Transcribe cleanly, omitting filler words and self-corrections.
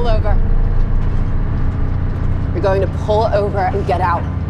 pull over. You're going to pull over and get out.